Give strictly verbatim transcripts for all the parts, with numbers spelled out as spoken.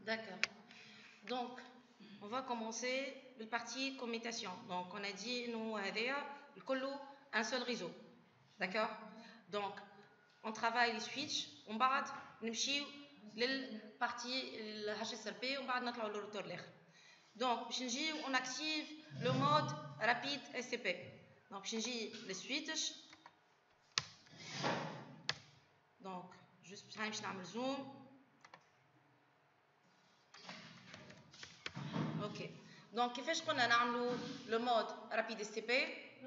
D'accord. Donc, on va commencer la partie commutation. Donc, on a dit, nous, un seul réseau. D'accord? Donc, on travaille les switches, on va نمشيو للpartie le H S R P, on va نطلعوا le routeur l'air. Donc, on active le mode rapide S C P. Donc, je vais le switch. Donc, juste pour faire zoom. Ok. Donc, كيفاش قلنا نعملوا le mode rapide S C P?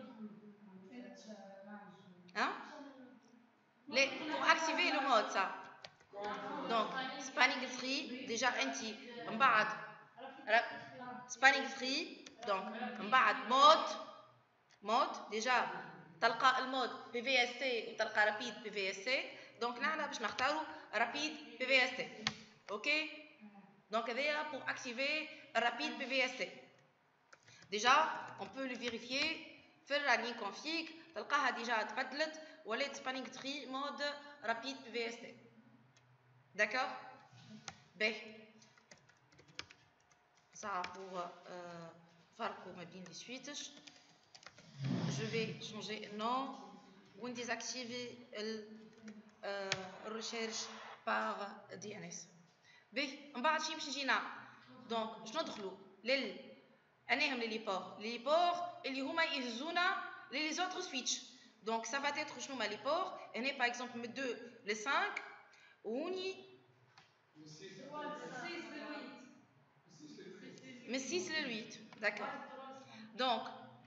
Hein? Les, pour activer le mode, ça. Donc, spanning tree, déjà anti, on بعد spanning tree, donc on بعد mode, mode, déjà تلقى المود P V S T وتلقى rapide P V S T. Donc, نحن باش نختاروا rapide P V S T. Ok? Donc, هذايا pour activer rapide P V S T. Déjà, on peut le vérifier. Faire la ligne config, تلقاها déjà تبدلت ولات spanning tree mode rapide P V S T. D'accord? Ben, ça pour euh, farco ma bien les switches. Je vais changer nom ou désactiver la recherche par D N S. Ben, on va acheter chez Gina. Donc, je n'entends لل أنهم les ports, les ports اللي هما يهزونا les autres switches. Donc, ça va être شنو les ports. On est par exemple من deux le cinq ou ni mais six le huit. D'accord. Donc,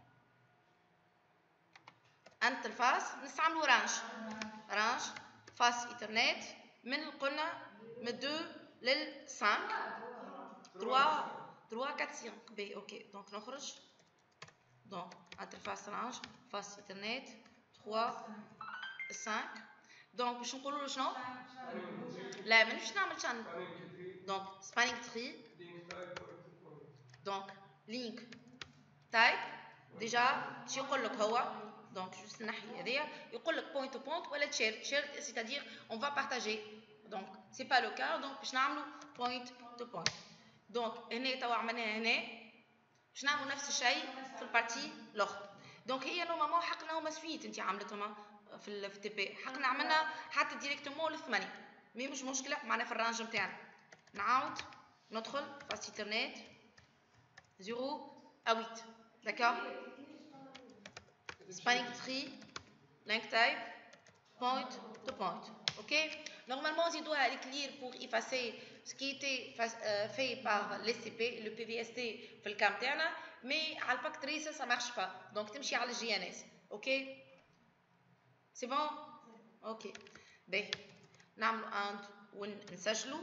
interface نستعملوا range. range face Ethernet من قلنا من deux لل cinq trois trois quatre cinq B. OK. Donc, نخرج. Donc, interface range face Ethernet trois cinq. Donc, باش نقولوا له شنو؟ لا مانيش نعمل شنو. Donc, spanning tree. Donc, link type. Déjà, شو يقول لك هو؟ Donc, juste نحي هذايا يقول لك point to point ولا shared. Shared, c'est-à-dire on va partager. Donc, c'est pas le cas. Donc, باش نعملوا point to point. Donc, هنا توا عملناها هنا. باش نعملوا نفس الشيء في البارتي الاخرى. دونك هي نورمالمون حقنا هما سويت انت عملتهم في التي بي حقنا عملنا حتى ديريكتومون للثمانيه مي مش مشكله معنا في الرانج نتاعنا نعاود ندخل فاست انترنت zéro à huit d'accord spanning tree link type point to point ok normalement il doit aller clear pour effacer ce qui était fait par l'S C P le P V S T في الكام تاعنا mais على الباك تريسر ça marche pas donc تمشي على الجي ان اس ok c'est bon ok باهي نعملوا اند ونسجلوا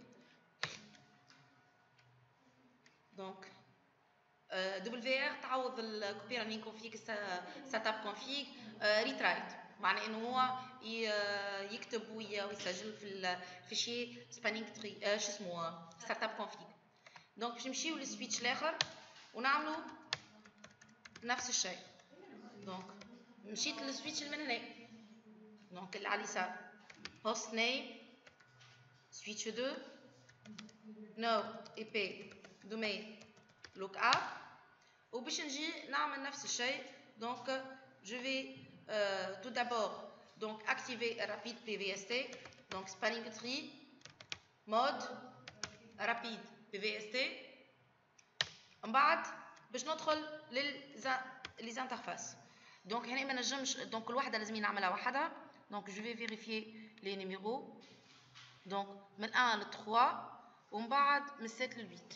donc دبليو ار تعوض الكوبي رانين كونفيغ سيت اب كونفيغ ريترايت معناه انه هو يكتب ويسجل في الفيشي سبانينغ تري شو اسمه سيت اب كونفيغ دونك باش نمشيو للسويتش الاخر ونعملوا نفس الشيء دونك مشيت للسويتش من هنا دونك اللي على اليسار host name switch deux no I P domain lookup وباش نجي نعمل نفس الشيء دونك je vais euh, tout d'abord donc activer rapide P V S T donc spanning tree mode rapide P V S T من بعد باش ندخل لل interfaces donc هنا ما نجمش donc الوحده لازم نعملها وحدها donc je vais vérifier les numéros donc من un ل trois ومن بعد من sept ل huit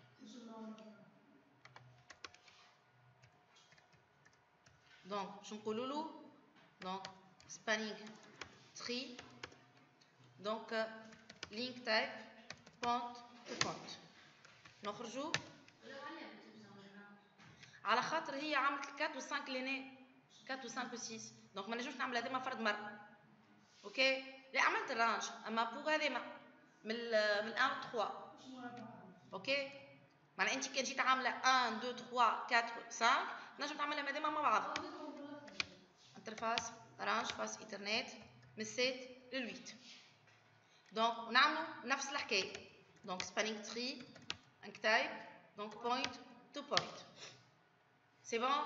donc شو نقولوا له donc spanning tree donc link type point to point نخرجوا على خاطر هي عملت quatre و cinq لهنا quatre و cinq و six donc ما نجمش نعمل هذا فرد مره اوكي لا عملت الرانج اما بوغ هذا من من un و trois اوكي معناها انت كي جيت عامله un deux trois quatre cinq نجم تعملها مادام مع بعض انترفاس رانج فاس ايثرنت من sept ل huit دونك نعملوا نفس الحكايه Donc spanning tree, un type, donc point to point. C'est bon?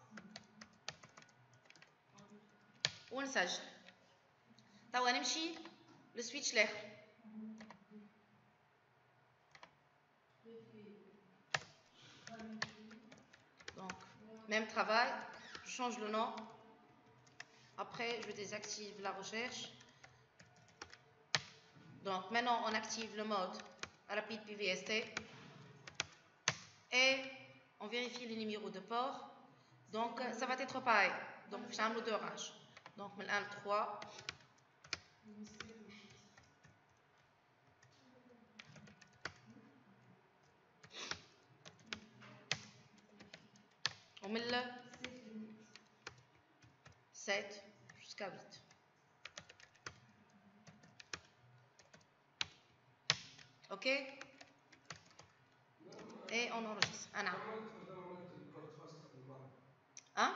ونسجل. توا نمشي للسويتش الاخر. Donc même travail, je change le nom. Après je désactive la recherche. Donc maintenant on active le mode rapide P V S T et on vérifie les numéros de port. Donc ça va être pareil. Donc j'ai un mode orange. Donc من un trois. On met le sept jusqu'à huit. Ok? Et on enregistre. Anna. Hein?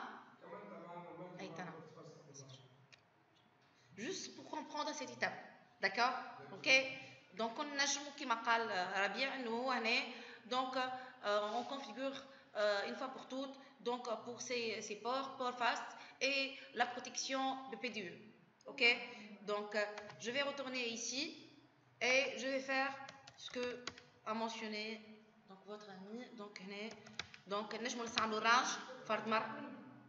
Juste pour comprendre cette étape. D'accord? Ok? Donc on a qui m'a dit nous donc euh, on configure euh, une fois pour toutes donc pour ces, ces ports, port fast et la protection de P D U. Ok? Donc euh, je vais retourner ici et je vais faire ce que a mentionné donc votre ami. Donc donc نجم نستعملوا range فرد مرة.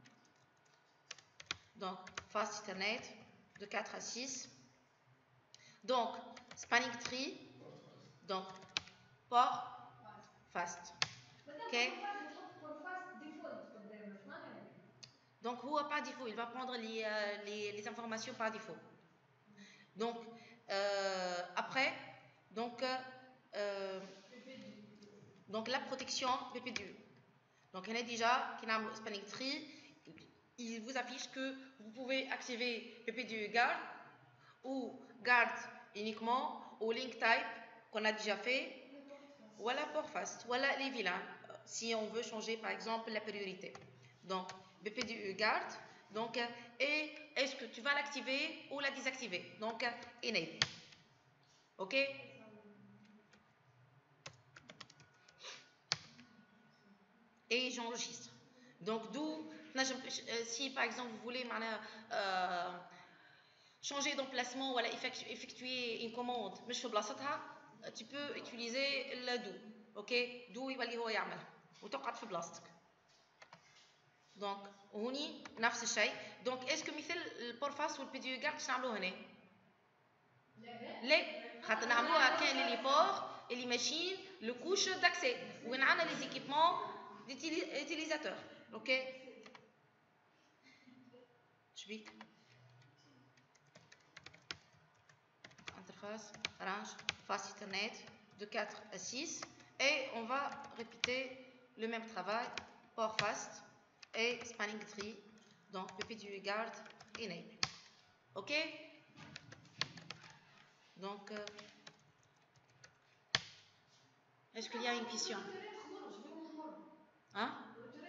Donc fast Ethernet de quatre à six. Donc spanning tree, donc port fast. Ok? Donc هو par défaut, il va prendre les, euh, les, les informations par défaut. Donc euh, après, donc euh, donc la protection B P D U. Donc on a déjà qui a spanning tree, il vous affiche que vous pouvez activer B P D U guard ou guard uniquement au link type qu'on a déjà fait, ou à la port fast, ou à les vilains, si on veut changer par exemple la priorité. Donc B P D U guard, donc et est-ce que tu vas l'activer ou la désactiver? Donc enable. Ok? Et j'enregistre. Donc d'où, si par exemple vous voulez euh, changer d'emplacement ou effectuer une commande مش في بلاصتها, tu peux utiliser le do. Ok? do يولي هو يعمل وتقعد في بلاصتك. Donc هوني نفس الشيء. Donc est-ce que مثل البور فاست والبي دي يو باش نعملوه هنا؟ لا خاطر نعملوها كان لي بور اللي ماشيين لو كوش داكسي وين عندنا لي زيكيبمون ديتيليزاتور. اوكي شبيك interface range fast Ethernet de quatre à six et on va répéter le même travail port fast et spanning tree donc P P D U guard enable. Ok? Donc euh, est-ce qu'il y a une question? Hein?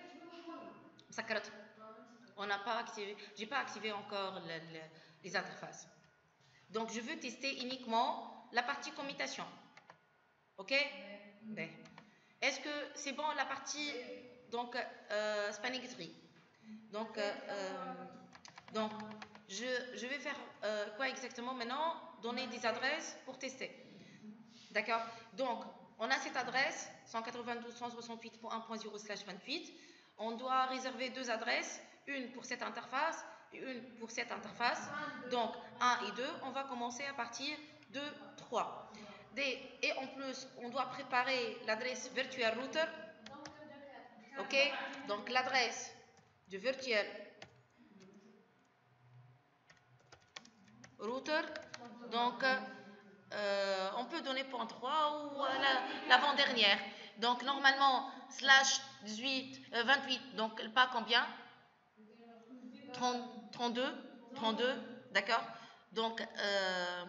On n'a pas activé, j'ai pas activé encore le, le, les interfaces. Donc je veux tester uniquement la partie commutation. Ok? Oui. Est-ce que c'est bon la partie donc euh, spanning tree? Donc euh, donc je, je vais faire euh, quoi exactement maintenant? Donner des adresses pour tester. D'accord? Donc on a cette adresse cent quatre-vingt-douze point cent soixante-huit point un point zéro slash vingt-huit. On doit réserver deux adresses, une pour cette interface et une pour cette interface. Donc un et deux, on va commencer à partir de trois. Et en plus, on doit préparer l'adresse virtual router. Ok? Donc l'adresse du virtual router. Donc euh, on peut donner point trois ou l'avant-dernière. Donc normalement, slash dix-huit, euh, vingt-huit, donc pas combien? trente, trente-deux, trente-deux, d'accord? Donc euh,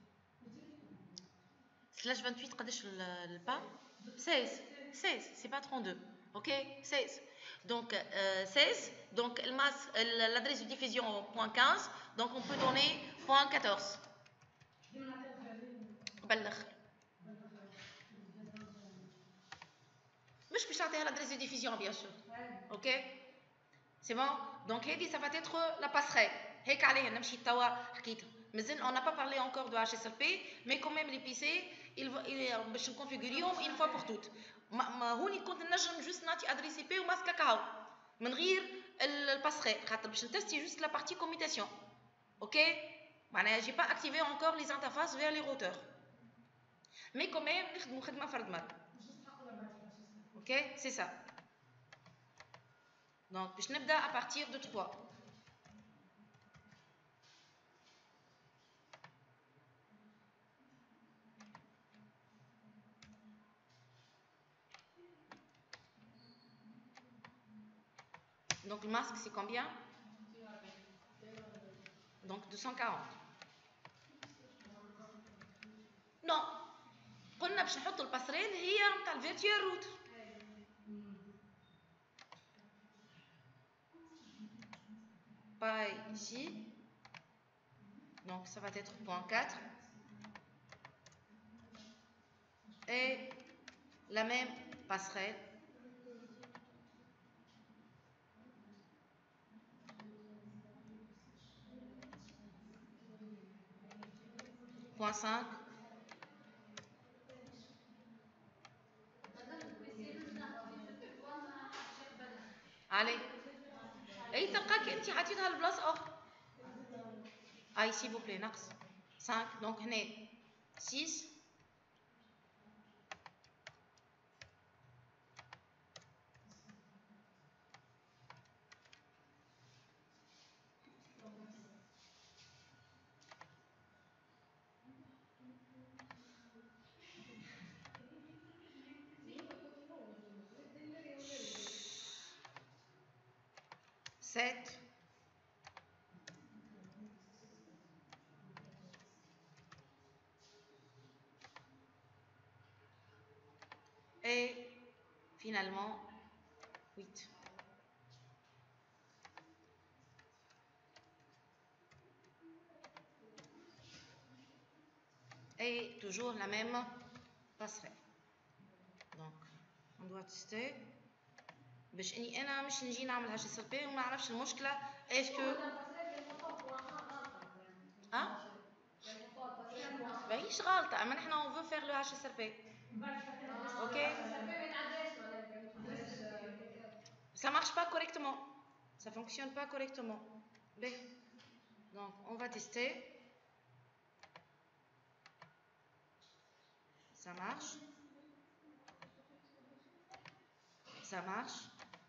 slash vingt-huit, قداش le pas? seize, seize, c'est pas trente-deux, ok? seize. Donc euh, seize, donc l'adresse de diffusion point quinze, donc on peut donner point quatorze. بلغ. مش باش نعطيها l'adresse de diffusion bien sûr. OK. C'est bon. Donc هذه ça va être la passerelle. هيك عليها نمشي توا حكيت. مازال on n'a pas parlé encore de H S L P mais quand même les P C il باش نكونفيغوريهم une fois pour toutes. ما هوني كنت نجم جوست نعطي adresse I P وماسكه كاو من غير الباسريل خاطر باش نتستي جوست la partie commutation. OK. معناها j'ai pas activé encore les interfaces vers les routeurs. Mais quand même نخدموا خدمه فرد مرة. OK, c'est ça. Donc باش نبدا à partir de trois. Donc le masque c'est combien? Donc deux cent quarante. Non. قلنا باش نحطوا الباسريل هي نتاع الفيرتوال روت. Pas ici. Donc ça va être point quatre. Et la même passerelle. Point cinq. Allez. اي تلقاك انت حطيتها البلاصه اخرى. اي s'il vous plaît نقص cinq. Donc هنا six. sept. Et finalement huit. Et toujours la même passerelle. Donc on doit tester باش اني انا مش نجي نعمل هاش اس ال بي وما نعرفش المشكله اسكو ها ماهيش غلطه اما نحن اون فو فير لو هاش اس ال بي. اوكي ça marche pas correctement, ça fonctionne pas correctement. Bien. Donc on va tester. Ça marche. Ça marche.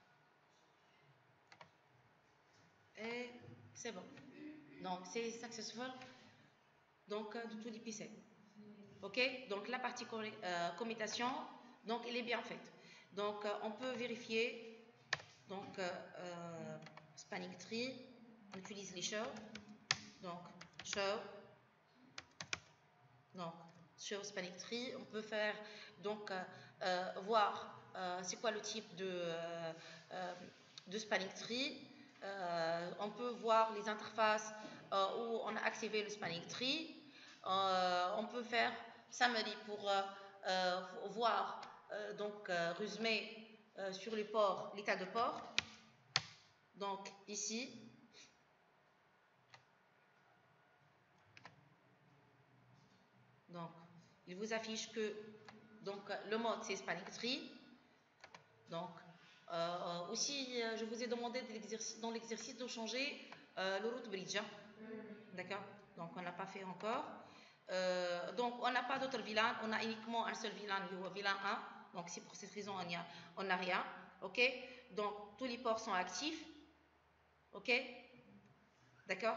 Et c'est bon. Donc c'est successful. Donc de tout les P C. Ok. Donc la partie euh, commutation, donc elle est bien faite. Donc euh, on peut vérifier. Donc euh, euh, spanning tree, on utilise les show. Donc show. Donc show spanning tree, on peut faire donc euh, euh, voir euh, c'est quoi le type de euh, euh, de spanning tree. Euh, on peut voir les interfaces euh, où on a activé le spanning tree. Euh, on peut faire summary pour euh, euh, voir euh, donc euh, résumé euh, sur les ports, l'état de port. Donc ici, donc il vous affiche que donc le mode c'est spanning tree. Donc euh, aussi je vous ai demandé dans l'exercice de changer euh, le route bridge. D'accord. Donc on n'a pas fait encore. Euh, donc on n'a pas d'autres V LAN, on a uniquement un seul V LAN, le V LAN un. Donc c'est pour cette raison on n'a rien. Ok. Donc tous les ports sont actifs. Ok. D'accord.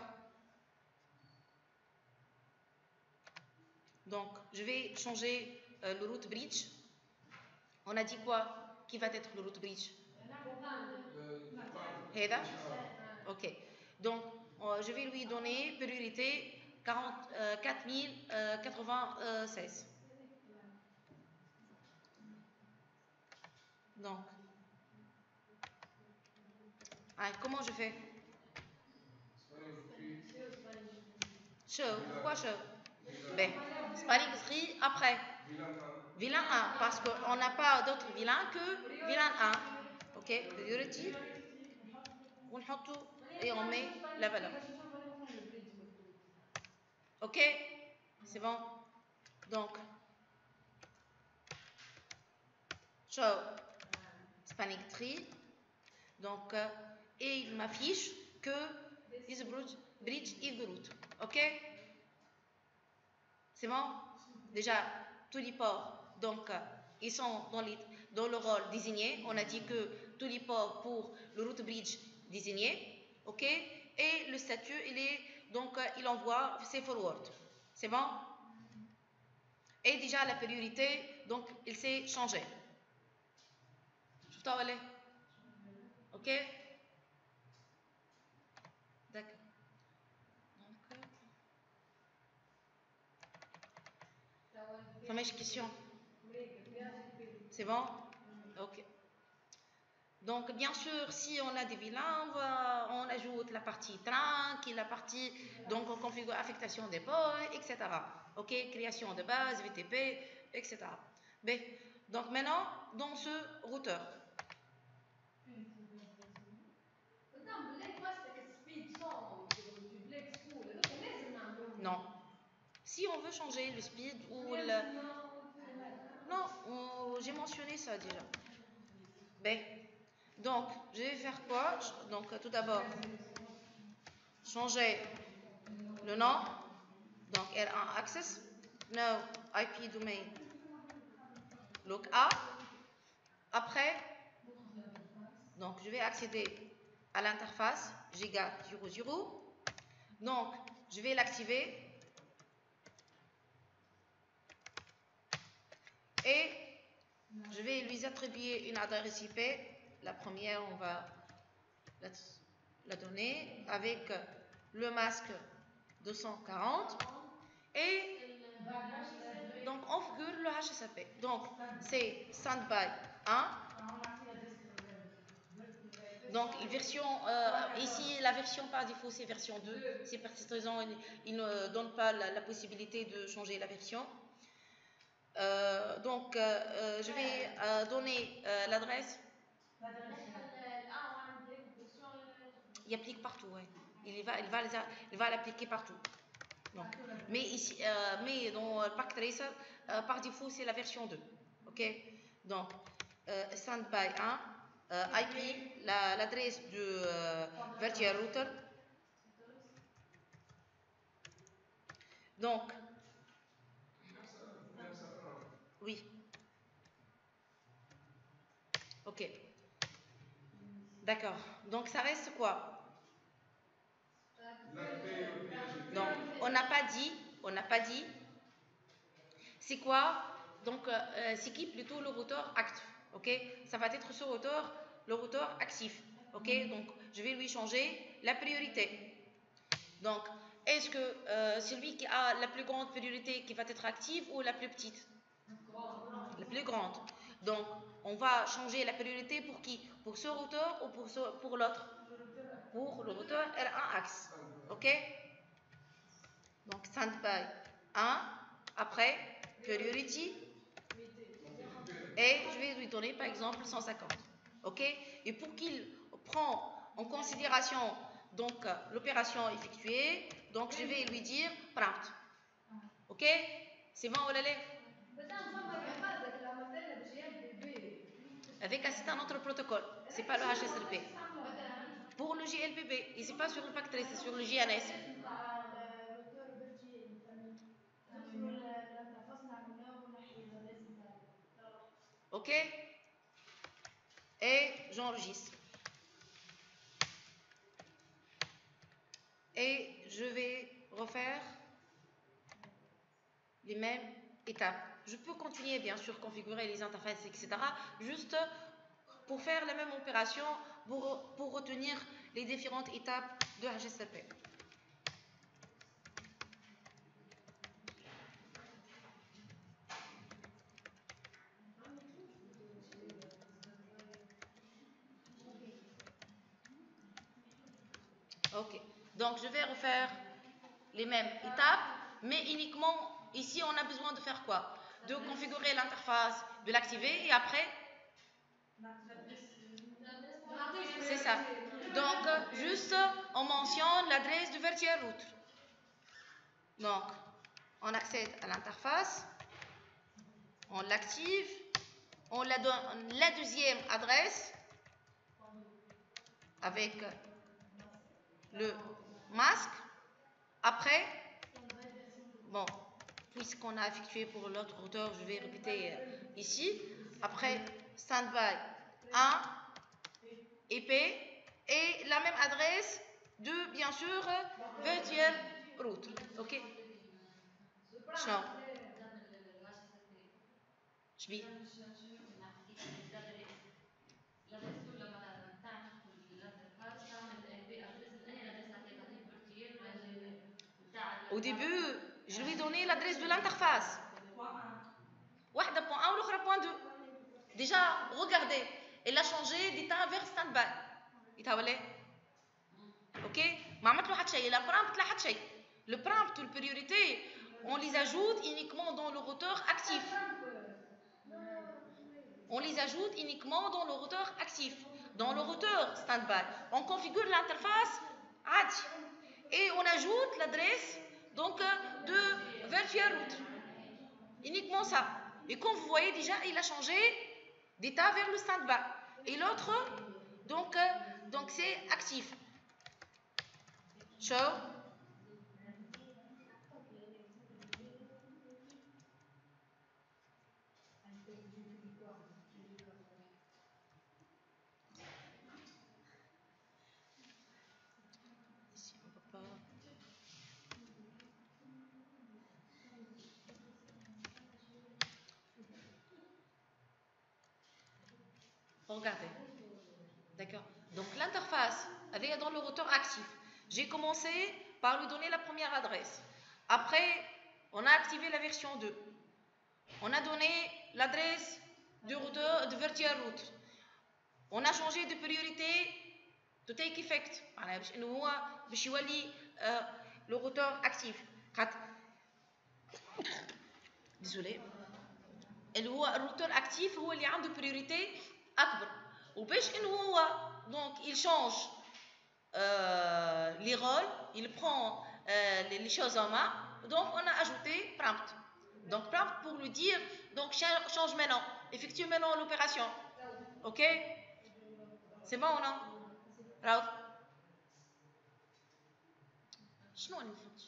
Donc je vais changer euh, le route bridge. On a dit quoi? Qui va être le route bridge? Heda. Ok. Donc euh, je vais lui donner priorité quatre mille quatre-vingt-seize. Donc, ah, comment je fais? Show. Pourquoi show? Ben, spanning tree après. vilain un, parce qu'on n'a pas d'autre vilain que vilain un. Ok, priority, ونحطه et on met la valeur. Ok, c'est bon. Donc, show spanning tree. Donc, euh, et il m'affiche que this bridge is the root. Ok, c'est bon. Déjà, tous les ports, donc, euh, ils sont dans, les, dans le rôle désigné. On a dit que tous les ports pour le root bridge désigné. Ok, et le statut, il est, donc, euh, il envoie ses forward. C'est bon. Et déjà, la priorité, donc, il s'est changé. شفتوا ولا ok, d'accord. Donc, فماش question. C'est bon. Ok. Donc, bien sûr, si on a des vilains, on, va, on ajoute la partie trunk et la partie, donc on configure affectation des ports, et cetera. Ok, création de base, V T P, et cetera. B. Donc maintenant, dans ce routeur. Non. Si on veut changer le speed ou le... Non, j'ai mentionné ça déjà. B. Donc, je vais faire quoi? Donc, tout d'abord, changer le nom. Donc, R un access. No I P domain. Lookup. Après, donc, je vais accéder à l'interface giga zéro zéro. Donc, je vais l'activer. Et je vais lui attribuer une adresse I P. La première, on va la, la donner avec le masque deux cent quarante. Et donc, on configure le H S A P. Donc, c'est standby un. Donc, version, euh, ici, la version par défaut, c'est version deux. C'est pour cette raison, il, il ne donne pas la, la possibilité de changer la version. Euh, donc, euh, je vais euh, donner euh, l'adresse. Il applique partout, ouais. Il va, il va, il va l'appliquer partout. Donc, mais ici, euh, mais dans le Pack Tracer, euh, par défaut, c'est la version deux. Ok. Donc, euh, standby un, euh, I P, l'adresse la, du euh, virtual router. Donc, oui. Ok. D'accord. Donc, ça reste quoi? Donc, on n'a pas dit, on n'a pas dit, c'est quoi? Donc, euh, c'est qui plutôt le routeur actif? Ok. Ça va être ce routeur, le routeur actif. Ok. Donc, je vais lui changer la priorité. Donc, est-ce que euh, celui qui a la plus grande priorité qui va être active ou la plus petite? La plus grande. Donc, on va changer la priorité pour qui? Pour ce routeur ou pour, ce, pour l'autre? Pour le routeur R un axe. Ok? Donc, standby un. Après, priority. Et je vais lui donner par exemple cent cinquante. Ok? Et pour qu'il prend en considération donc l'opération effectuée, donc je vais lui dire prompt. Ok? C'est bon, Olalé? Avec c'est un autre protocole, c'est pas le H S L P. Pour le G L P P, et c'est pas sur le Pack Tracer, c'est sur le G N S. Ok? Et j'enregistre. Et je vais refaire les mêmes étapes. Je peux continuer, bien sûr, configurer les interfaces, et cetera. Juste pour faire la même opération, pour, pour retenir les différentes étapes de H S L P. Ok. Donc, je vais refaire les mêmes étapes, mais uniquement, ici, on a besoin de faire quoi? de configurer l'interface, de l'activer et après, c'est ça. Donc, juste, on mentionne l'adresse du virtual router. Donc, on accède à l'interface, on l'active, on la donne la deuxième adresse avec le masque. Après, bon, puisqu'on a effectué pour l'autre routeur, je vais répéter ici. Après, standby un, I P et la même adresse de, bien sûr, virtual route. Ok? شنو؟ شبيه؟ Au début, je lui ai donné l'adresse de l'interface. واحدة point un ou l'autre point deux. Déjà, regardez, elle a changé d'état vers standby. يتهاولي؟ Ok? ما عملت له حتى شيء، لا prompt لا حتى شيء. Le prompt ou le priorité, on les ajoute uniquement dans le routeur actif. On les ajoute uniquement dans le routeur actif. Dans le routeur standby, on configure l'interface A D et on ajoute l'adresse donc de virtual route. Uniquement ça. Et comme vous voyez déjà, il a changé d'état vers le standby. Et l'autre, donc, donc c'est actif. Show. Ici, on ne peut pas. Regardez. D'accord. Donc l'interface, elle est dans le routeur actif. J'ai commencé par lui donner la première adresse. Après, on a activé la version deux. On a donné l'adresse du routeur de virtual route. On a changé de priorité to take effect. باش انه هو باش يولي le routeur actif. Désolé. اللي هو الروتور actif هو اللي عنده priorité اكبر. وباش انه هو donc il change euh, les rôles, il prend euh, les, les choses en main. Donc on a ajouté prompt. Donc prompt pour lui dire donc change maintenant, effectue maintenant l'opération. Ok? C'est bon ou non? راوض شنو اللي فهمتش؟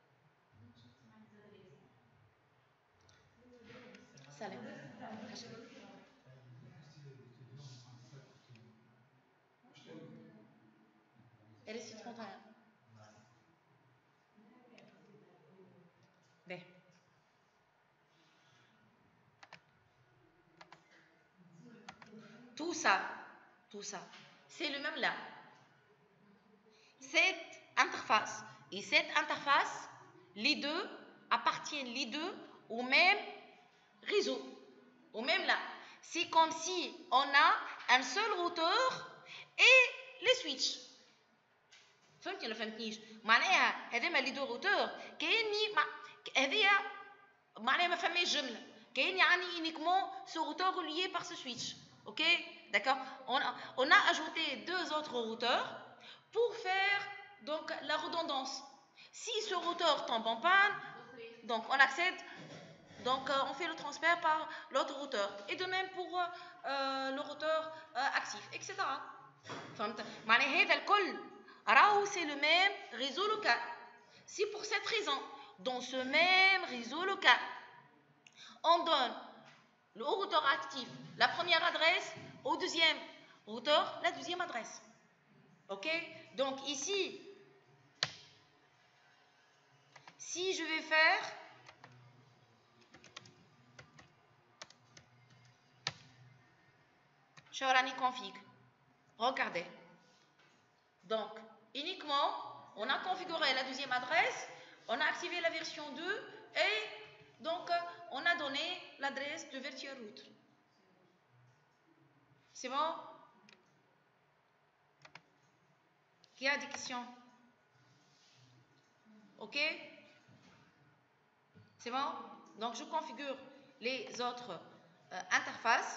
سلام. Elle est trente et un. Ben. Tout ça, tout ça, c'est le même là. Cette interface et cette interface, les deux appartiennent les deux au même réseau, au même là. C'est comme si on a un seul routeur et les switches. فهمتي ولا فهمتنيش؟ معناها هذوما لي دو روتور كاني هذيا معناها ما فماش جمله كاني عندي uniquement ce routeur relié par ce switch. Ok? D'accord? On a, on a ajouté deux autres routeurs pour faire donc la redondance. Si ce routeur tombe en panne, donc on accède, donc euh, on fait le transfert par l'autre routeur. Et de même pour euh, le routeur euh, actif, et cetera. فهمت؟ معناها هذا الكل راهو c'est le même réseau local. C'est pour cette raison, dans ce même réseau local, on donne le routeur actif la première adresse, au deuxième routeur la deuxième adresse. Ok? Donc ici, si je vais faire Shorani config, regardez. Donc, uniquement, on a configuré la deuxième adresse, on a activé la version deux et donc on a donné l'adresse de virtual route. C'est bon? Qui a des questions? Ok? C'est bon? Donc je configure les autres euh, interfaces.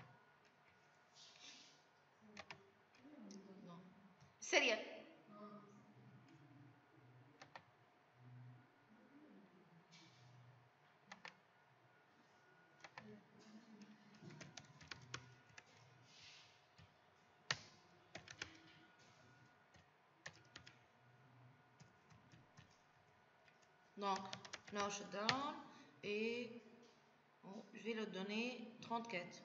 Non. Serial. Donc, no shutdown et bon, je vais le donner trente-quatre.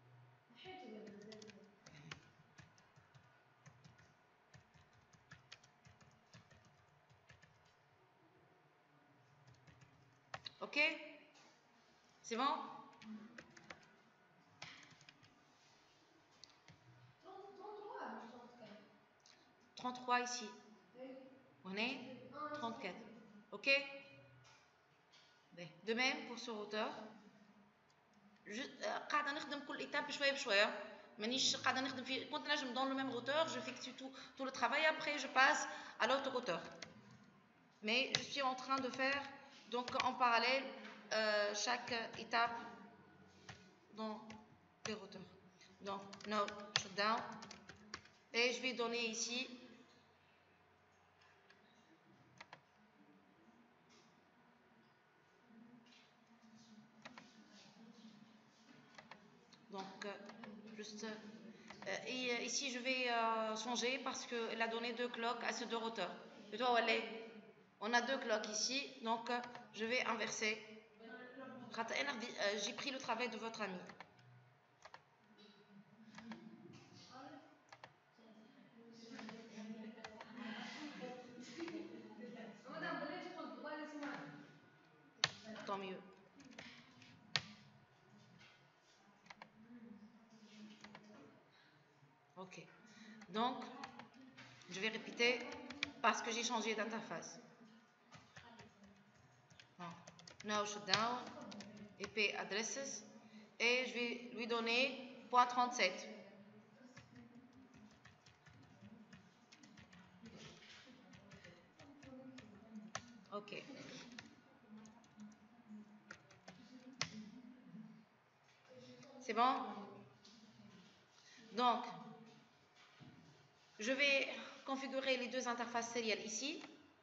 Ok? C'est bon? trente-trois ici. On est trente-quatre. Ok? De même pour ce routeur. قاعده نخدم كل étape بشويه بشويه مانيش قاعده نخدم في كنت نجم dans le même routeur je effectue tout tout le travail après je passe à l'autre routeur mais je suis en train de faire donc en parallèle euh, chaque étape dans les routeurs donc no shutdown et je vais donner ici donc juste euh, et euh, ici je vais euh, changer parce qu'elle a donné deux cloques à ces deux routeurs et toi Wallet on a deux cloques ici donc euh, je vais inverser j'ai pris le travail de votre ami tant mieux ok donc je vais répéter parce que j'ai changé d'interface no shutdown I P addresses et je vais lui donner point trente-sept ok c'est bon donc je vais configurer les deux interfaces sérielles ici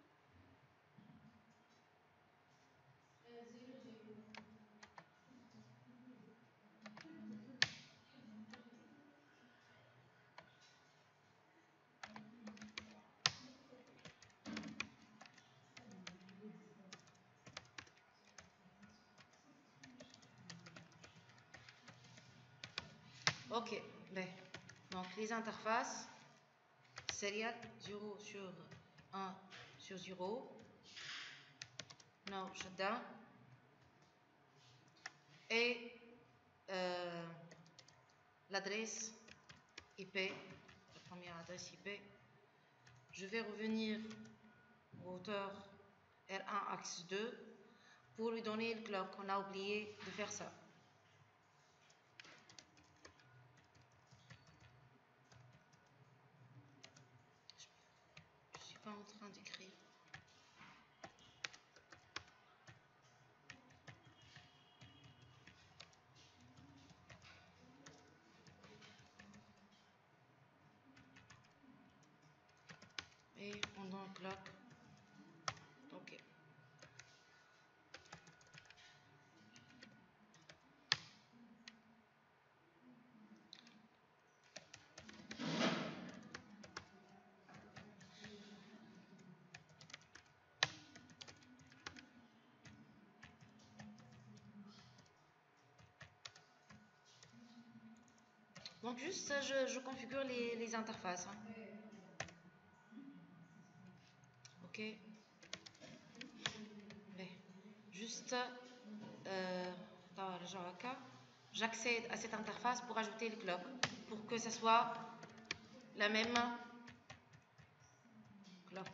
ok ben, donc les interfaces sérielles zéro sur un sur zéro no shutdown et euh, l'adresse I P, la première adresse I P. Je vais revenir au routeur R un axe deux pour lui donner le clock. On a oublié de faire ça. Je ne suis pas en train d'écrire. Et on donne le clock. Ok. Donc juste ça, je, je configure les, les interfaces. Hein. Ok. Mais juste, euh, j'accède à cette interface pour ajouter le clock, pour que ce soit la même clock.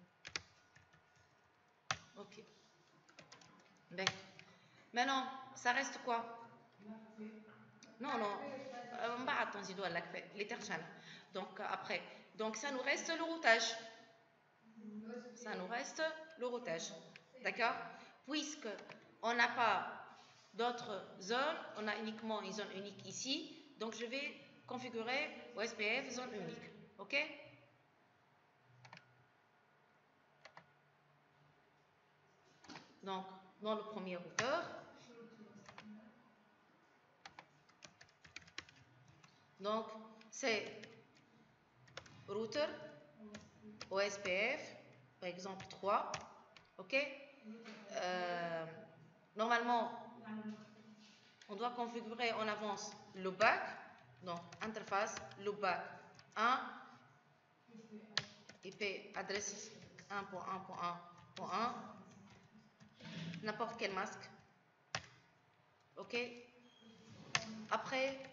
Ok. Ben. Maintenant, ça reste quoi? Non, non. On va attendre les terchans. Donc après, donc ça nous reste le routage. Ça nous reste le routage. D'accord? Puisque on n'a pas d'autres zones, on a uniquement une zone unique ici. Donc, je vais configurer O S P F zone unique. OK? Donc, dans le premier routeur, donc c'est routeur O S P F, par exemple trois. OK? Euh, normalement, on doit configurer en avance le bac. Donc, interface, le bac un, I P adresse un point un point un point un, n'importe quel masque. OK? Après,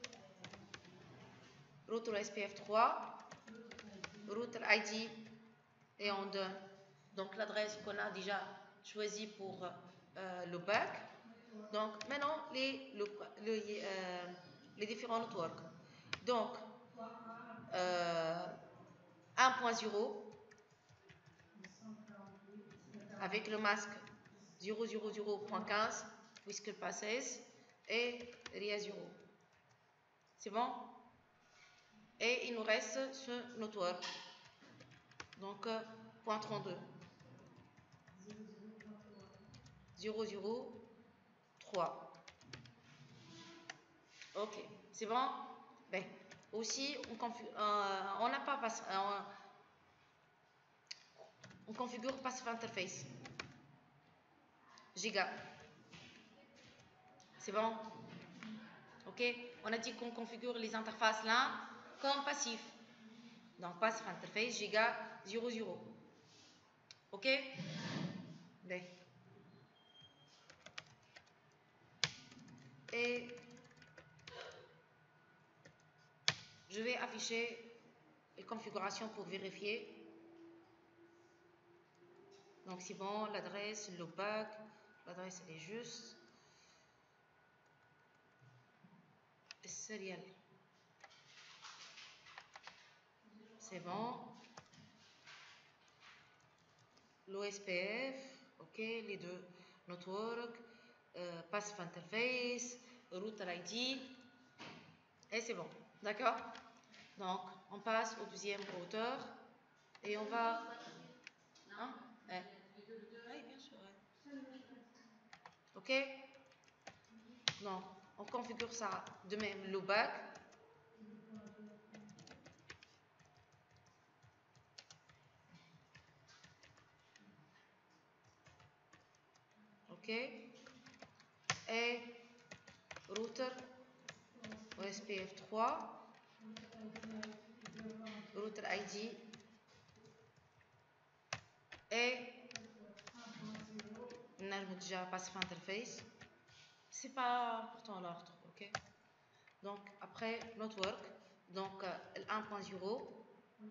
router S P F trois, router I D et on donne donc l'adresse qu'on a déjà choisie pour euh, le bac. Donc maintenant les, le, le, euh, les différents networks. Donc euh, un point zéro avec le masque zéro zéro zéro point quinze puisque pas seize et R I A zéro. C'est bon? Et il nous reste ce network. Donc point trente-deux. zéro zéro trois. Ok, c'est bon? Ben, aussi, on euh, n'a pas pass, euh, on configure Passive Interface. Giga. C'est bon? Ok, on a dit qu'on configure les interfaces là comme passif. Donc, Passive Interface, Giga zéro zéro. Ok? Ben. Et je vais afficher les configurations pour vérifier. Donc c'est bon, l'adresse, le bac, l'adresse elle est juste. Serial. C'est bon. L'O S P F, ok, les deux network, euh, Passive Interface, Router I D. Et c'est bon, d'accord? Donc on passe au deuxième routeur et on va. Hein? Eh. Oui, bien sûr. Ouais. Ok? Donc on configure ça de même le bac. Ok? Et router O S P F trois, router I D et on a déjà Passive Interface. C'est pas important l'ordre, ok? Donc après network, donc euh, un point zéro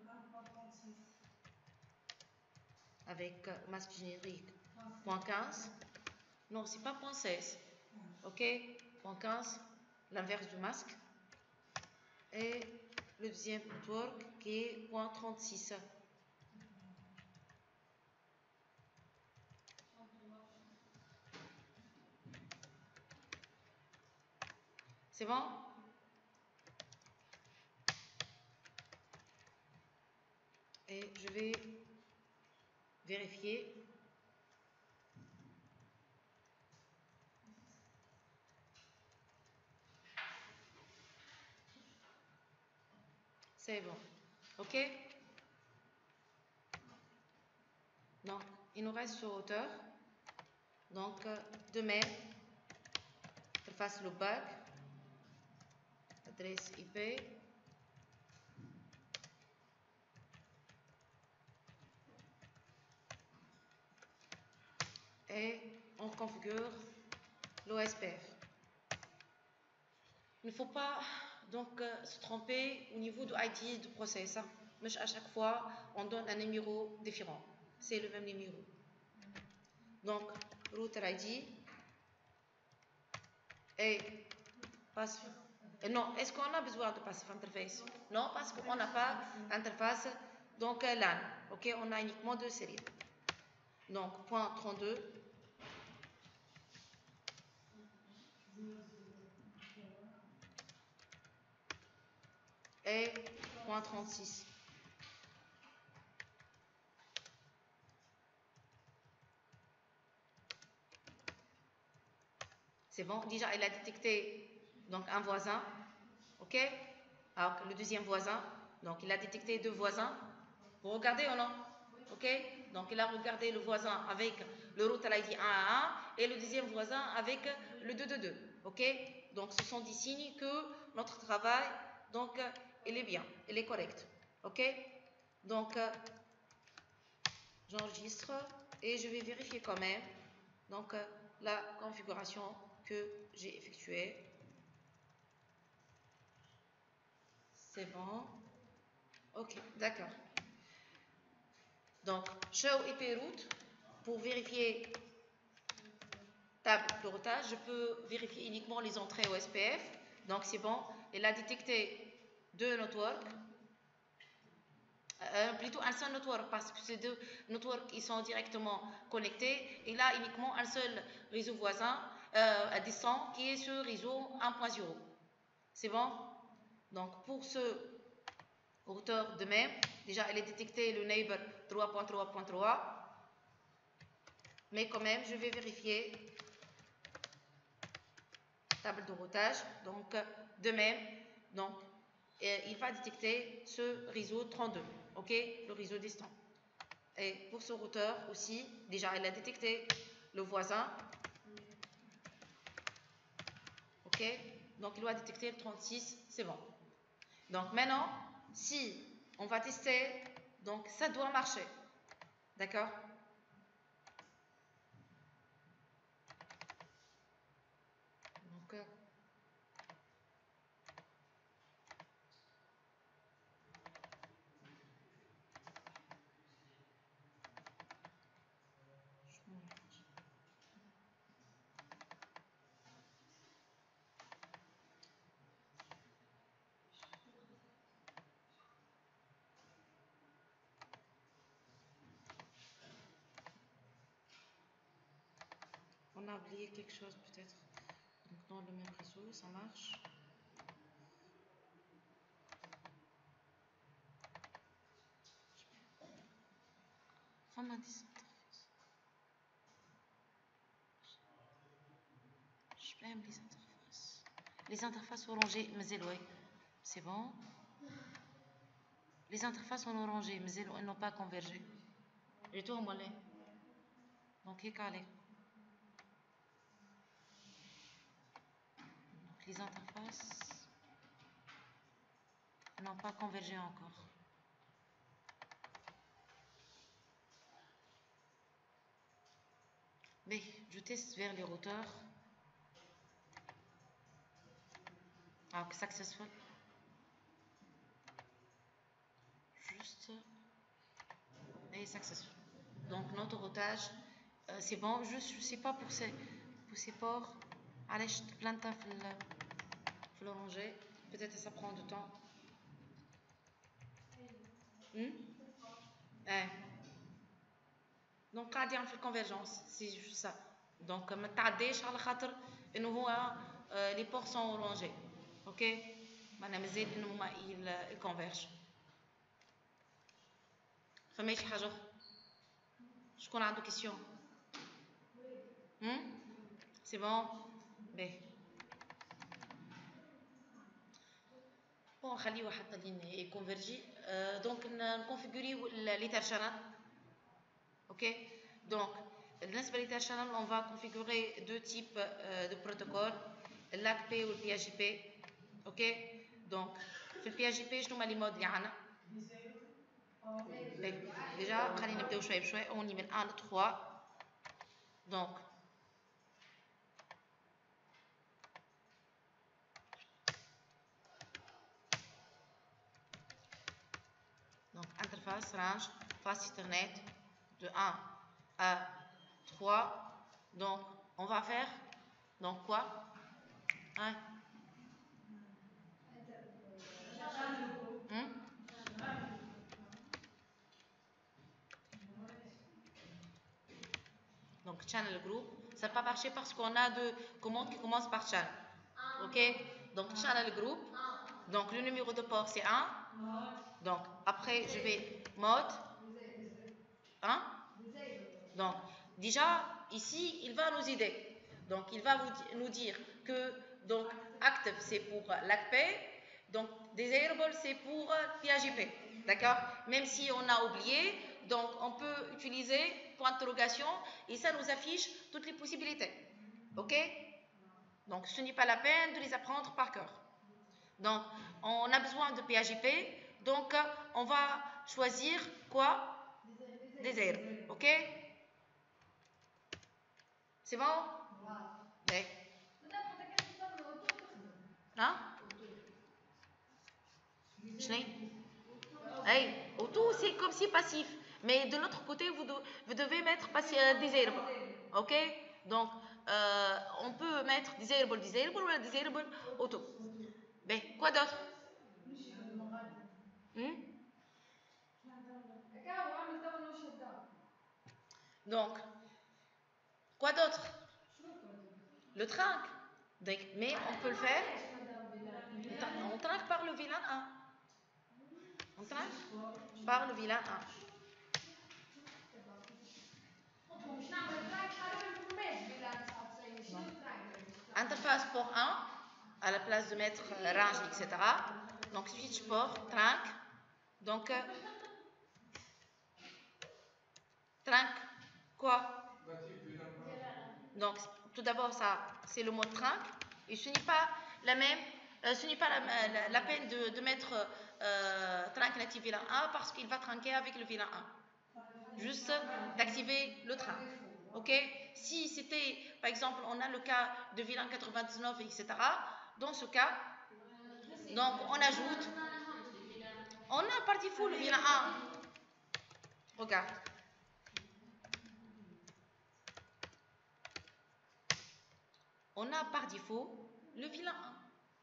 avec euh, masque générique point quinze. Non, c'est pas point seize, ok? Point quinze, l'inverse du masque. Et le deuxième network qui est point trente-six. C'est bon? Et je vais vérifier. C'est bon. Ok? Donc, il nous reste ce routeur. Donc, de même, interface le bac, adresse I P, et on configure l'O S P F. Il ne faut pas donc euh, se tromper au niveau du I D du process. Hein. Mais à chaque fois, on donne un numéro différent. C'est le même numéro. Donc, router I D et passive. Non, est-ce qu'on a besoin de passive interface? Non, parce qu'on n'a pas d'interface donc LAN. Ok, on a uniquement deux séries. Donc, point trente-deux. et point trente-six. C'est bon, déjà il a détecté donc un voisin, ok. Alors le deuxième voisin, donc il a détecté deux voisins. Vous regardez ou non? Ok. Donc il a regardé le voisin avec le route à l'I D un à un et le deuxième voisin avec le deux deux deux. Ok. Donc ce sont des signes que notre travail, donc il est bien, il est correct. Ok. Donc j'enregistre et je vais vérifier quand même donc la configuration que j'ai effectuée. C'est bon. Ok, d'accord. Donc, show I P route pour vérifier table de routage. Je peux vérifier uniquement les entrées au S P F. Donc, c'est bon. Il a détecté deux networks. Euh, plutôt un seul network parce que ces deux networks ils sont directement connectés. Il a uniquement un seul réseau voisin euh, à distance qui est ce réseau un point zéro. C'est bon. Donc, pour ce routeur de même, déjà il a détecté le neighbor trois point trois point trois, mais quand même je vais vérifier table de routage. Donc de même, donc euh, il va détecter ce réseau trente-deux, ok, le réseau distant. Et pour ce routeur aussi, déjà il a détecté le voisin, ok, donc il doit détecter le trente-six, c'est bon. Donc maintenant, si on va tester, donc ça doit marcher, d'accord. Donc on a oublié quelque chose peut-être. Donc dans le même réseau, ça marche. Vraiment des interfaces. J'aime les interfaces. Les interfaces orangées, mais ouais. C'est bon. Les interfaces en orangé, mais elles n'ont pas convergé. Et tout en mollet. Donc, il est calé. Donc, les interfaces n'ont pas convergé encore. Mais je teste vers les routeurs. Alors, successful. Juste. Et successful. Donc, notre routage, euh, c'est bon. Juste, je ne sais pas pour ces, pour ces ports. Allez, je te plante le ranger. Peut-être que ça prend du temps. Hmm? Eh. Donc قاعد يعمل في الكونفرجنس سي جوست سا دونك ما تعديش على خاطر انه هو لي بور سون اورانجي اوكي معناها مازال انه هما يكونفيرج. فما شي حاجه اخرى شكون عنده كيسيون؟ هم سي بون باهي بون خليوه حتى لين يكونفيرجي. دونك نكونفيغوريو ليتر شانل اوكي. دونك بالنسبه لليتر شانل on va configurer deux types euh, de protocoles, l'A C P ou le P H P. ok. donc في البي اتش بي شنو هما لي مود اللي عندنا؟ ديجا خلينا نبداو شويه بشويه. اوني من واحد ل ثلاثة. دونك donc interface range face Ethernet de un à trois. donc on va faire donc quoi? hein? Hmm? Donc channel group, ça n'a pas marché parce qu'on a deux commandes qui commencent par channel. Ok. Donc channel group. Donc, le numéro de port, c'est un. Donc, après, je vais mode. Hein? Donc, déjà, ici, il va nous aider. Donc, il va vous, nous dire que donc, active, c'est pour l'A C P. Donc, desirable, c'est pour P A J P. D'accord? Même si on a oublié, donc on peut utiliser point d'interrogation et ça nous affiche toutes les possibilités. OK? Donc, ce n'est pas la peine de les apprendre par cœur. Donc, on a besoin de P A J P. Donc, on va choisir quoi? Desirable. OK? C'est bon؟ Oui. Hein? Hey, auto, c'est comme si passif. Mais de l'autre côté, vous, de, vous devez mettre euh, desirable. OK? Donc, euh, on peut mettre desirable, desirable ou desirable, auto. Ben, quoi d'autre? Hmm? Donc, quoi d'autre? Le trinque. Donc, mais on peut le faire. On trinque par le vilain un. On trinque par le vilain un. Interface port un, à la place de mettre range, et cetera. Donc, switch port, trinque. Donc, euh, trinque, quoi? Donc, tout d'abord, ça, c'est le mot trinque. Et ce n'est pas la même, euh, ce n'est pas la, la, la peine de, de mettre euh, trinque native vilain un parce qu'il va trinquer avec le vilain un. Juste d'activer le trinque. OK? Si c'était, par exemple, on a le cas de vilain quatre-vingt-dix-neuf, et cetera. Dans ce cas, donc on ajoute, on a par défaut le vilain un. Regarde. On a par défaut le vilain un.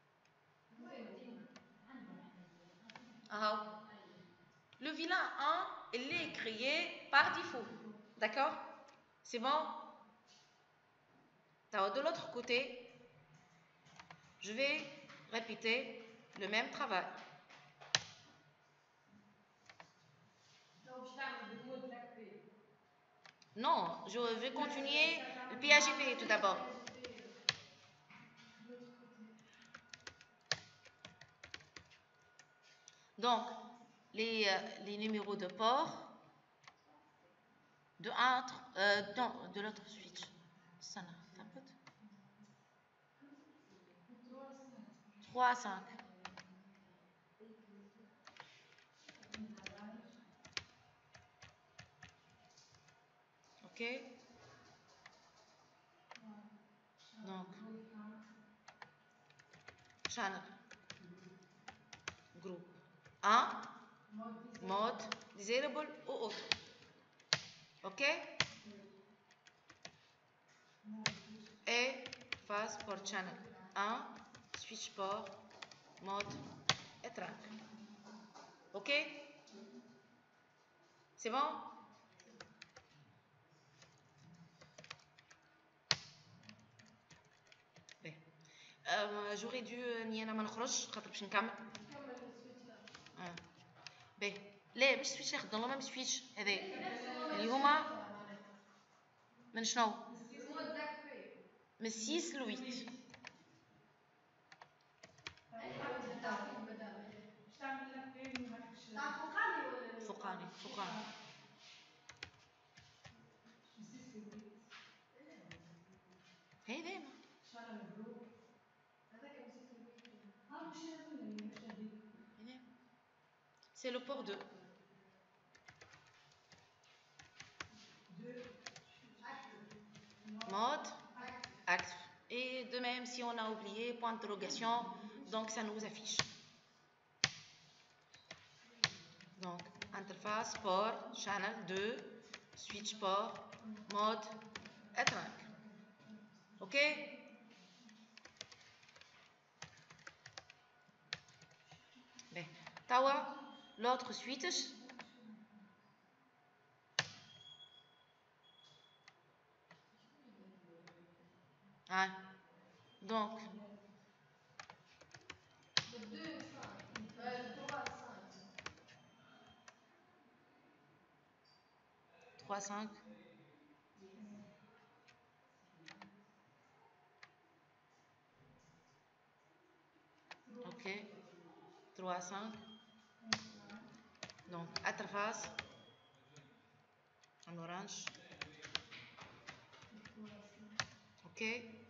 Ah. Le vilain un, il est créé par défaut. D'accord? C'est bon? De l'autre côté, je vais répéter le même travail. Non, je vais continuer le P A J P tout d'abord. Donc, les, euh, les numéros de port de un, euh, non, de l'autre switch. Ça n'a pas de trois à cinq. OK? Donc, channel, groupe un, mode, desirable ou autre. OK? Et phase port channel un, switch port, mode et track. OK? C'est bon? Euh, j'aurais dû ني انا ما نخرجش خاطر باش نكمل. اه باهي لا مش سويتش ياخذ والله ما سويتش هذا اللي هما من شنو؟ من ستة ل ثمانية. فوقاني فوقاني هذا c'est le port deux. Mode actif. Et de même, si on a oublié, point d'interrogation, donc ça nous affiche. Donc, interface, port, channel deux, switch port, mode, et track. OK? Bien. Tawa, l'autre switch. Hein? Donc, trois, cinq. Ok. trois, cinq. Donc, interface. En orange. Ok.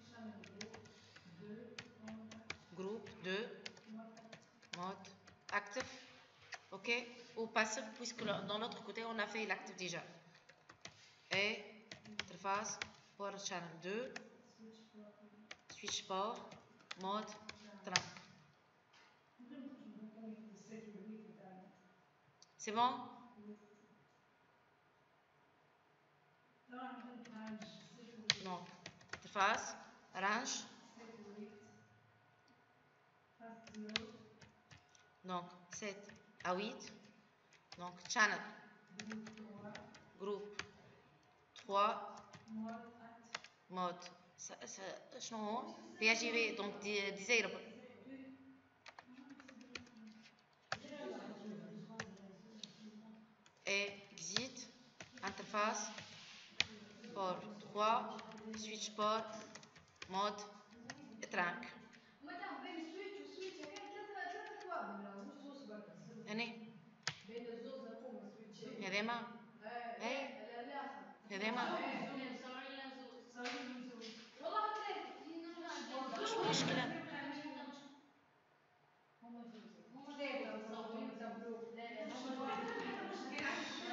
Groupe deux. Mode actif. Ok. Ou passif, puisque dans l'autre côté, on a fait l'actif déjà. Et interface pour channel deux. Switch port. Mode trente. C'est bon? Donc, interface, range. Donc, sept à huit. Donc, channel. Groupe trois. Mode. شنو هو؟ بي اتش في donc disable. Et exit. Interface. Port trois. Switch port. Mode. trunk. مدام بين السويتش والسويتش هكا ثلاثة ثلاثة توابل مش زوز برك. يعني بين الزوز هذوما سويتشين. هذيما. ايه الاخر. هذيما. زوز صوري زوز. صوري زوز. والله ثلاثة كي نرجع نبين. مش مشكلة. هما زوزين. هما ثلاثة مصورين التابلو. لا لا هما زوزين.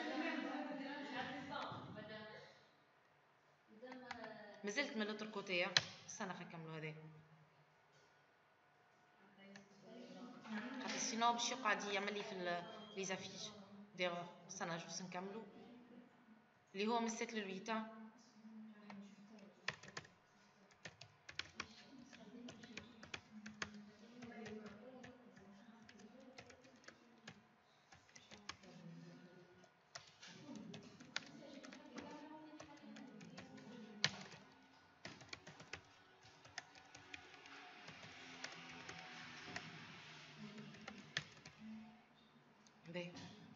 مدام مدام مازلت من لوتر كوتي. استنى خلينا نكملوا هذا. خاطر سينو باش يقعد يعمل لي في لي زافيش ديغور. استنى جوست نكملوا اللي هو من ستة للويت. باهي.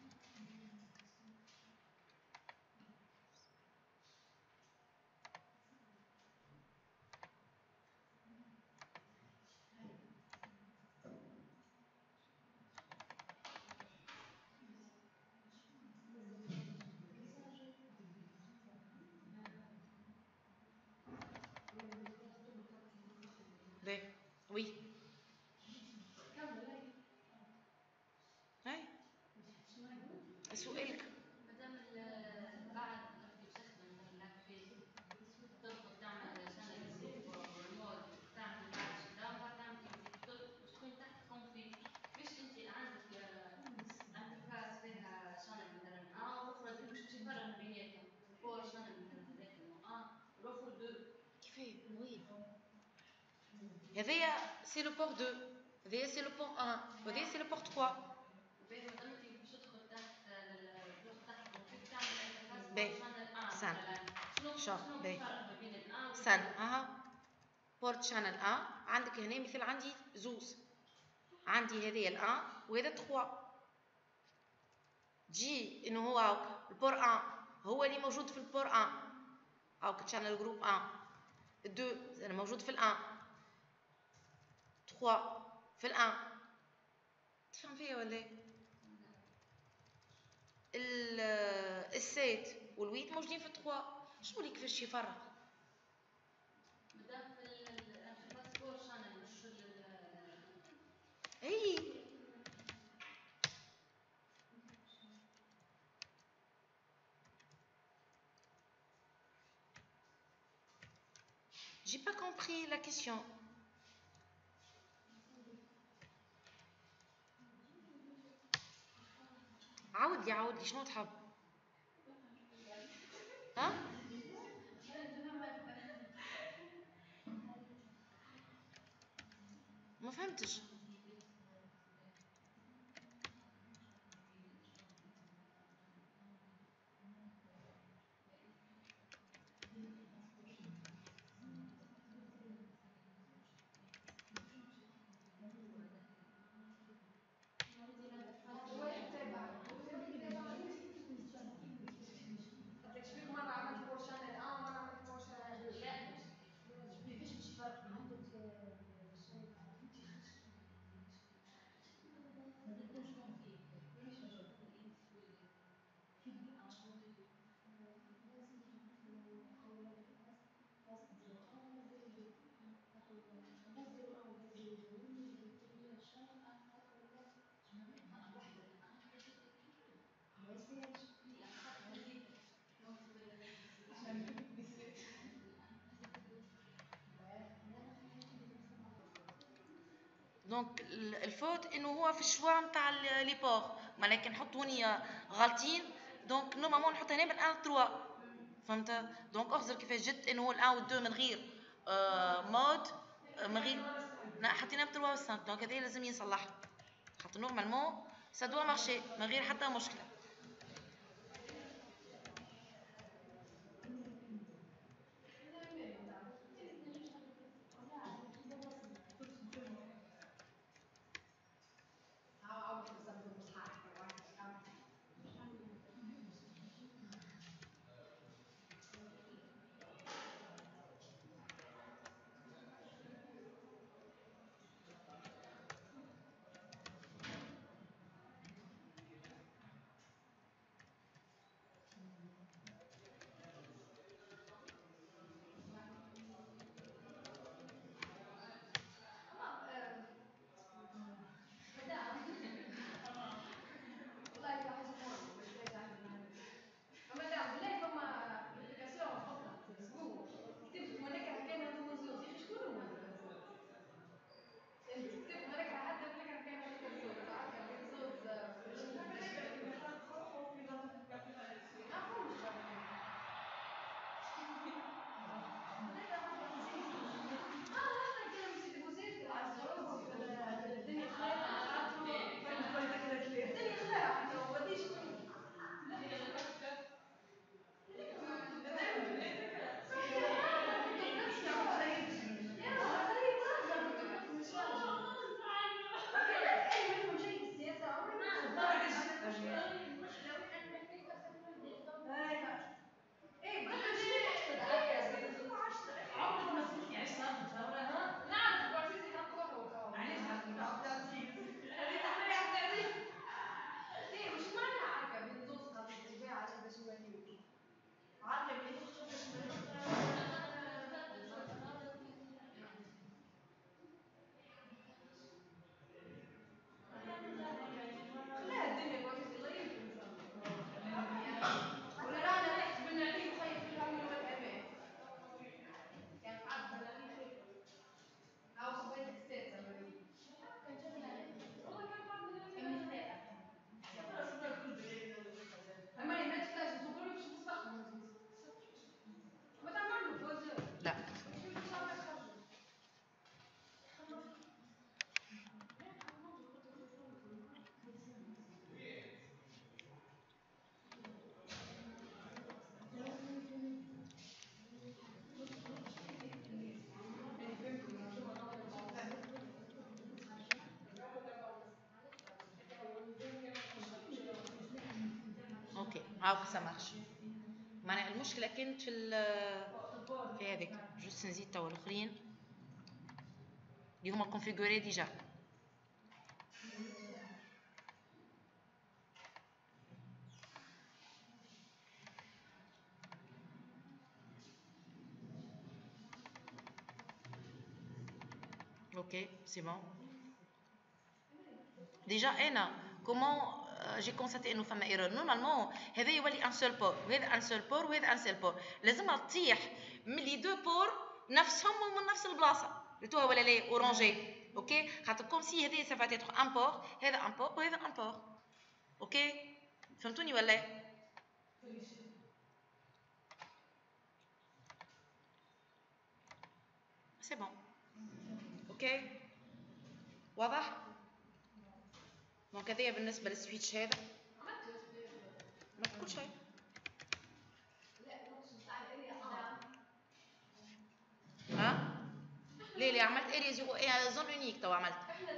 باهي. وي. كمل. هاي. سؤالك. مادام بعد كي تستخدم لاكتيف تدخل تعمل شانل جروب والمود تعمل ماتش داون بعد تعمل اكزيت تكون تحت كونفيج مش انت عندك انترفاس فيها شانل مثلا اه والاخرى باش تفرق بيناتهم فور شانل مثلا هذاك اه والاخر دو كيفاه؟ وي. هذايا سي لو بور deux. هذايا سي لو بور un. وهذايا سي لو بور trois. باهي مادام انت باش تدخل تحت تدخل تحت كونفيج تعمل انترفاس باهي. شانل اه سان. شنو شوف. شنو باهي. الفرق ما بين الان والدو؟ سان. اها. بورت شانل ان. عندك هنا مثل عندي زوز. عندي هذايا الان وهذا تخوا. جي انه هو البور ان هو اللي موجود في البور ان هاوك شانل جروب ان. دو موجود في الان. تخوا في الان. تفهم فيا ولا؟ السيت والويت موجودين في تخوا. شنو اللي كيفاش يفرق؟ مادام في الانترفاس فور شانل مش اي. J'ai pas compris la question. عاود لي عاود لي شنو تحب؟ ها؟ ما فهمتش. دونك الفوت انه هو في الشوا نتاع لي بور، معناها كي نحط هوني غالطين دونك نورمالمون نحط هنا من واحد ثلاثة، فهمت؟ دونك اخزر كيفاش جت انه هو الواحد والدو من غير آه مود من غير حطينا ب ثلاثة و خمسة، دونك هذا لازم ينصلح خاطر نورمالمون سا دوا مارشي من غير حتى مشكله. مدام بالله فما ابليكاسيون فقط جوجل كتبت منكره كان هذوما الزوز يا اخي شكون هما هذوما الزوز؟ انت كتبت منكره حتى منكره كان هذوما الزوز هكا بين زوز ما فهمش برا اه احنا كنا مسيت بوزيد عالزروز الدنيا خيرة الدنيا خيرة حتى وديش ايه بركة شريك عشرة عمرك ما سمعتي عيش صارت ثورة ها؟ نعرف ابو عزيز يحققها وكاو علاش عبد العزيز؟ هذه تحملي عبد العزيز ايه وش معناها هكا بين زوز خاطر تباع عليه باش يوليو عركة بين زوز باش لا الدنيا بعزيز الله يمكن ان شاء الله ولا رانا تحت بن علي وخير في الامن والامان كان عبد بن علي خير او خواتك السادسه مريم كان جبل علي والله كان عبد بن علي السابع خلاص الناس كل بقينا اما اللي مات فلاش تقولوا باش تستخدم عزيز ما تعمل له فوزر لا اوكي هاو سا مارش. معناها المشكله كانت في في هذيك جوست نزيد توا الاخرين اللي هما كونفيغوري ديجا. Ok, c'est bon. Déjà, Anna, comment euh, j'ai constaté انه فما ايرور؟ نورمالمون هذا يولي ان سول بور وهذا ان سول بور وهذا ان سول بور، لازم تطيح من لي دو بور نفسهم ومن نفس البلاصه لتوا ولا لا اورانجي. اوكي خاطر كوم سي هذا سافا تيتر ان بور هذا ان بور وهذا ان بور. اوكي فهمتوني ولا؟ سي بون. اوكي واضح؟ دونك هذايا بالنسبه للسويتش هذا ما تقول شيء. لا نقصد على الاريا ها؟ ليه ليه عملت اريا زيرو ايه زون اونيك تو عملت. احنا